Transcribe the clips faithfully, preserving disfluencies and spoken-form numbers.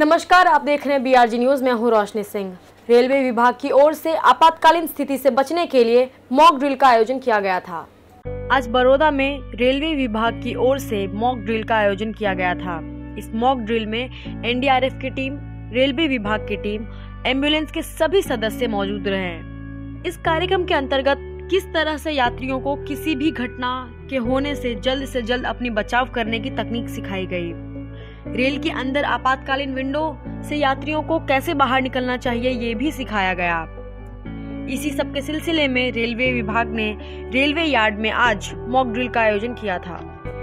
नमस्कार, आप देख रहे हैं बी आर जी न्यूज। मैं हूं रोशनी सिंह। रेलवे विभाग की ओर से आपातकालीन स्थिति से बचने के लिए मॉक ड्रिल का आयोजन किया गया था। आज बड़ौदा में रेलवे विभाग की ओर से मॉक ड्रिल का आयोजन किया गया था। इस मॉक ड्रिल में एन डी आर एफ की टीम, रेलवे विभाग की टीम, एम्बुलेंस के सभी सदस्य मौजूद रहे। इस कार्यक्रम के अंतर्गत किस तरह से यात्रियों को किसी भी घटना के होने से जल्द से जल्द अपनी बचाव करने की तकनीक सिखाई गई। रेल के अंदर आपातकालीन विंडो से यात्रियों को कैसे बाहर निकलना चाहिए ये भी सिखाया गया। इसी सब के सिलसिले में रेलवे विभाग ने रेलवे यार्ड में आज मॉक ड्रिल का आयोजन किया था।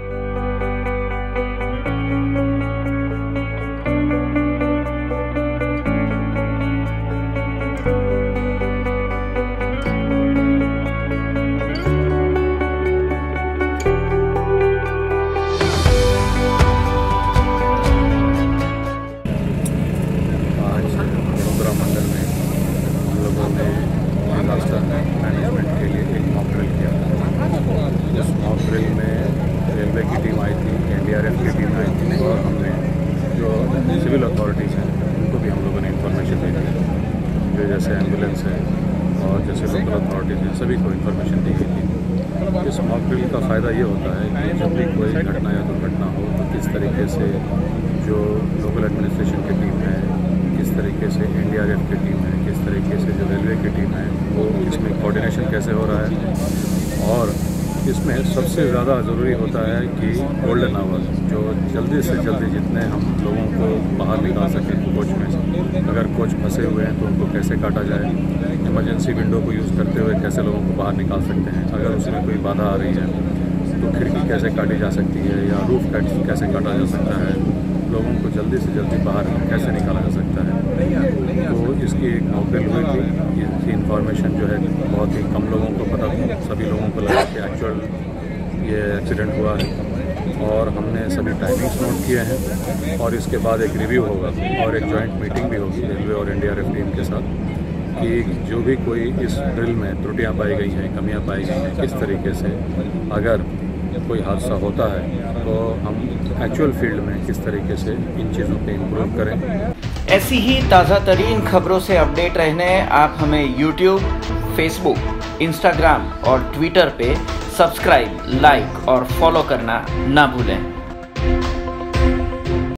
मैनेजमेंट के लिए एक मॉक ड्रिल किया था। इस मॉक ड्रिल में रेलवे की टीम आई थी, एन डी आर एफ की टीम आई थी और हमने जो सिविल अथॉरिटीज़ हैं उनको भी हम लोगों ने इंफॉर्मेशन दी थी, जो जैसे एम्बुलेंस है और जैसे लोकल अथॉरिटीज़ हैं सभी को इंफॉर्मेशन दी गई थी। इस मॉक ड्रिल का फ़ायदा ये होता है कि जब भी कोई घटना या दुर्घटना हो तो किस तरीके से जो लोकल एडमिनिस्ट्रेशन की टीम है, किस तरीके से एन डी आर एफ की टीम है, किस तरीके से जो रेलवे की टीम है वो इसमें कोऑर्डिनेशन कैसे हो रहा है। और इसमें सबसे ज़्यादा ज़रूरी होता है कि गोल्डन आवर, जो जल्दी से जल्दी जितने हम लोगों को बाहर निकाल सकें कोच में से। अगर कोच फंसे हुए हैं तो उनको कैसे काटा जाए, इमरजेंसी विंडो को यूज़ करते हुए कैसे लोगों को बाहर निकाल सकते हैं। अगर उसमें कोई बाधा आ रही है तो खिड़की कैसे काटी जा सकती है या रूफ कैसे काटा जा सकता है, लोगों को जल्दी से जल्दी बाहर कैसे निकाला जा सकता है। तो इसकी एक मॉक ड्रिल हुई थी। इसकी इन्फॉर्मेशन जो है बहुत ही कम लोगों को पता थी। सभी लोगों को लगा कि एक्चुअल ये एक्सीडेंट हुआ है और हमने सभी टाइमिंग्स नोट किए हैं और इसके बाद एक रिव्यू होगा और एक जॉइंट मीटिंग भी होगी रेलवे और N D R F team के साथ कि जो भी कोई इस ड्रिल में त्रुटियाँ पाई गई हैं, कमियाँ पाई गई हैं, किस तरीके से अगर कोई हादसा होता है तो हम एक्चुअल फील्ड में किस तरीके से इन चीज़ों पे इम्प्रूव करें। ऐसी ही ताज़ा तरीन खबरों से अपडेट रहने आप हमें यूट्यूब, फेसबुक, इंस्टाग्राम और ट्विटर पे सब्सक्राइब, लाइक और फॉलो करना ना भूलें।